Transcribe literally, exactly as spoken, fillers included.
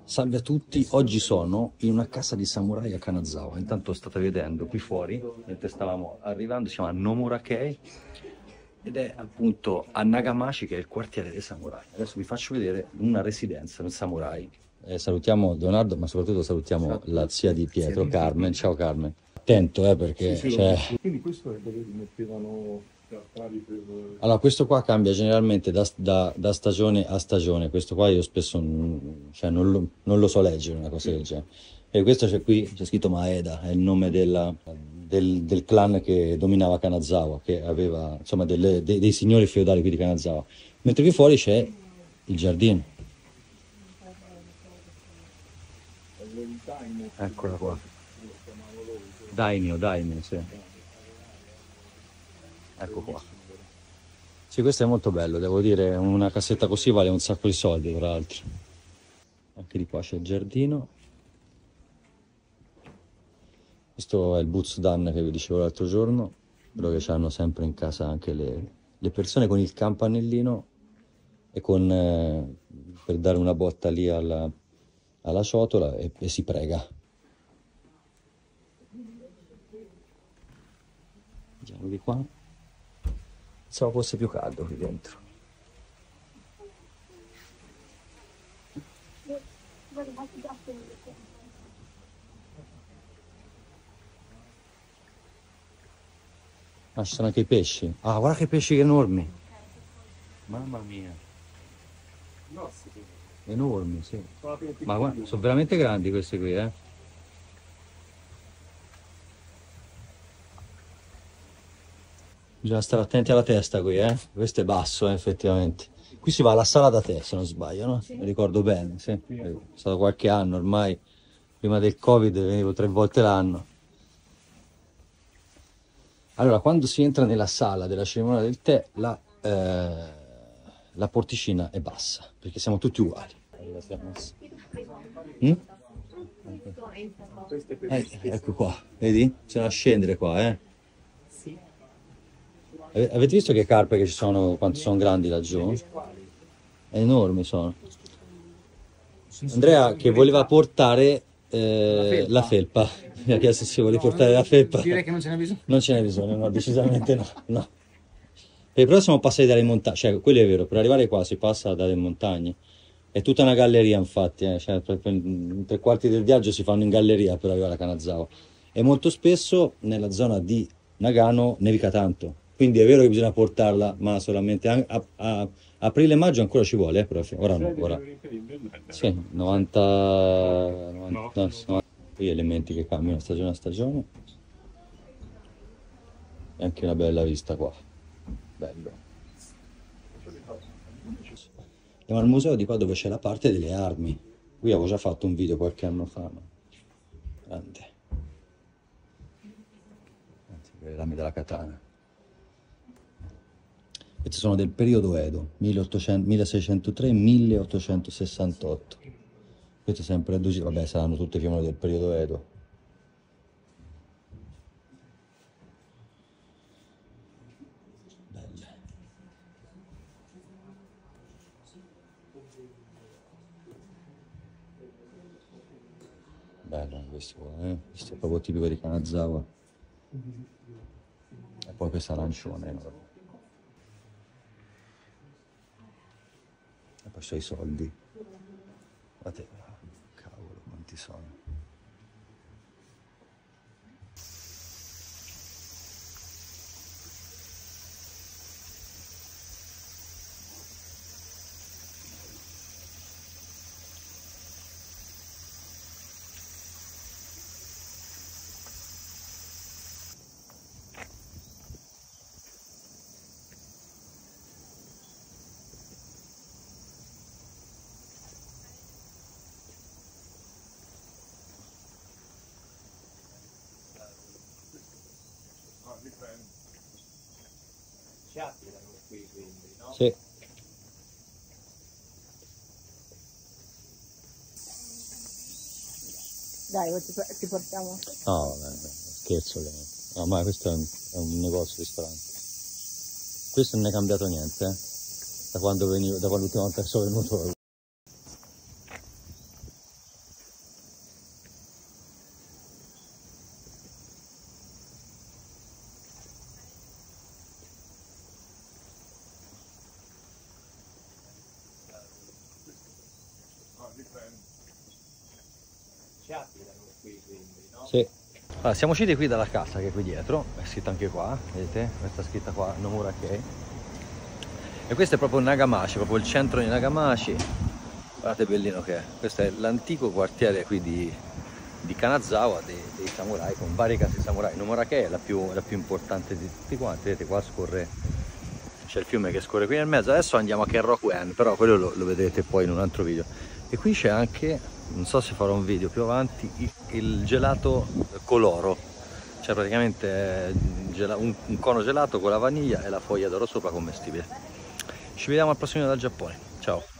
Salve a tutti, oggi sono in una casa di samurai a Kanazawa. Intanto state vedendo qui fuori, mentre stavamo arrivando, si chiama Nomurakei ed è appunto a Nagamashi, che è il quartiere dei samurai. Adesso vi faccio vedere una residenza del samurai. Eh, salutiamo Leonardo, ma soprattutto salutiamo la zia di Pietro, Carmen. Ciao Carmen. Attento eh, perché Sì, sì, c'è... quindi questo è dove mettevano teatrali per... Allora, questo qua cambia generalmente da, da- da stagione a stagione. Questo qua io spesso non, cioè, non lo, non lo so leggere, una cosa del genere. E questo c'è qui, c'è scritto Maeda, è il nome della- del, del clan che dominava Kanazawa, che aveva, insomma, delle- dei, dei signori feudali qui di Kanazawa. Mentre qui fuori c'è il giardino. Eccola qua. Daimyo, Daimyo, sì. Ecco qua. Sì, questo è molto bello, devo dire, una cassetta così vale un sacco di soldi, tra l'altro. Anche di qua c'è il giardino. Questo è il Butsudan che vi dicevo l'altro giorno, quello che hanno sempre in casa anche le, le persone con il campanellino e con, eh, per dare una botta lì alla, alla ciotola e, e si prega. Andiamo di qua. Pensavo fosse più caldo qui dentro. Ah, ci sono anche i pesci. Ah, guarda che pesci enormi. Mamma mia. Enormi, sì. Ma guarda, sono veramente grandi questi qui, eh. Bisogna stare attenti alla testa qui, eh. Questo è basso, eh, effettivamente. Qui si va alla sala da tè, se non sbaglio, no? Mi ricordo bene, sì. È stato qualche anno ormai. Prima del Covid venivo tre volte l'anno. Allora, quando si entra nella sala della cerimonia del tè, la, eh, la porticina è bassa, perché siamo tutti uguali. Mm? Eh, ecco qua, vedi? Bisogna scendere qua, eh? Ave- Avete visto che carpe che ci sono, quanto sono grandi laggiù? Enormi sono. Andrea che voleva portare eh, la felpa, mi ha chiesto se volevi portare la felpa. Direi che non ce n'è bisogno. Non ce n'è bisogno, no, decisamente no, no. Per però siamo passati dalle montagne, cioè quello è vero, per arrivare qua si passa dalle montagne. È tutta una galleria infatti, eh, cioè, per- per- tre quarti del viaggio si fanno in galleria per arrivare a Kanazawa. E molto spesso nella zona di Nagano nevica tanto, quindi è vero che bisogna portarla, ma solamente a, a- a aprile e maggio ancora ci vuole, eh, però ora no, ora. Sì, novanta, novanta, no, novanta gli elementi che cambiano stagione a stagione. E anche una bella vista qua, bello. Andiamo al museo di qua dove c'è la parte delle armi. Qui avevo già fatto un video qualche anno fa, ma grande. Anzi, le lame della katana. Queste sono del periodo Edo, milleottocento, milleseicentotre milleottocentosessantotto. Questo è sempre a due, vabbè, saranno tutte più o meno del periodo Edo. Belle. Bello questo qua, eh? Questo è proprio tipico di Kanazawa. E poi questo arancione enorme. E poi c'ho i soldi. Guardate, cavolo, quanti sono. Si applicano qui quindi, no? Sì. Dai, ti, ti portiamo. No, vabbè, scherzo. No, ma questo è un, è un negozio, ristorante. Questo non è cambiato niente, eh? Da quando venivo, da quando l'ultima volta che sono venuto. Questo è un negozio, ristorante. Questo non è cambiato niente, eh? Da quando venivo, da quando l'ultima volta che sono venuto. Questo è un negozio, ristorante. Da quando venivo, da quando l'ultima volta che sono venuto. Questo è un negozio, ristorante. Questo non è cambiato niente, eh? Da quando venivo, da quando l'ultima volta che sono venuto. ci abitano qui quindi, no? Sì. Allora, siamo usciti qui dalla casa che è qui dietro, è scritto anche qua, vedete? Questa scritta qua, Nomura Kei. E questo è proprio Nagamashi, proprio il centro di Nagamashi. Guardate bellino che è. Questo è l'antico quartiere qui di, di Kanazawa, dei, dei samurai, con varie case samurai. Nomura Kei è la più, la più importante di tutti quanti, vedete qua scorre, c'è il fiume che scorre qui nel mezzo. Adesso andiamo a Kenrokuen, però quello lo, lo vedrete poi in un altro video. E qui c'è anche, non so se farò un video più avanti, il, il gelato coloro, cioè praticamente un, un cono gelato con la vaniglia e la foglia d'oro sopra commestibile. Ci vediamo al prossimo video dal Giappone, ciao!